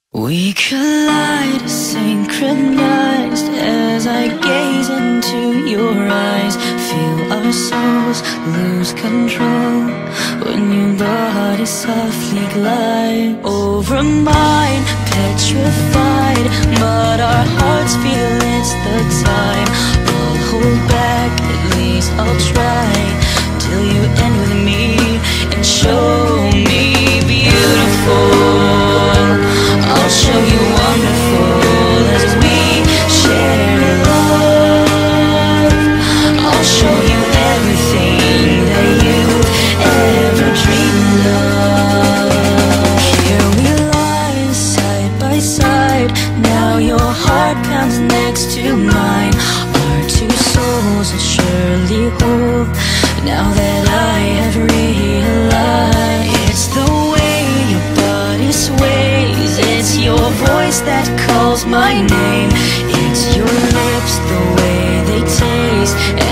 We collide, synchronized as I gaze into your eyes. Feel our souls lose control when your body softly glide over mine, petrified, but our hearts feel it's the time. I'll hold back, at least I'll try, till you end with me and show me beautiful. I'll show you wonderful as we share love. I'll show you everything that you've ever dreamed of. Here we lie side by side, now your heart pounds next to mine. Our two souls will surely hold, now that I have realized. It's the way your body sways, it's your voice that calls my name, it's your lips, the way they taste.